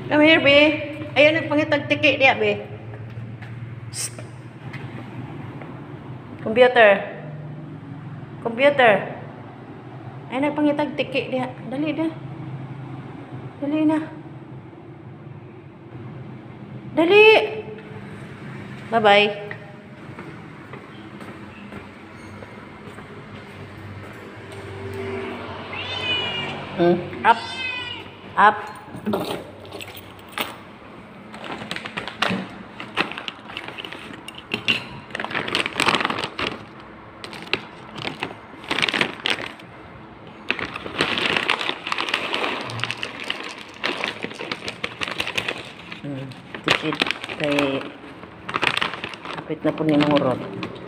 Come here, be. Ayan, nagpangitag-tiki niya, be. Psst. Computer. Computer. Ayan, nagpangitag-tiki niya. Dali na. Dali na. Dali. Bye-bye. Up. Up. Tikit kay kapit na po ni ng urot.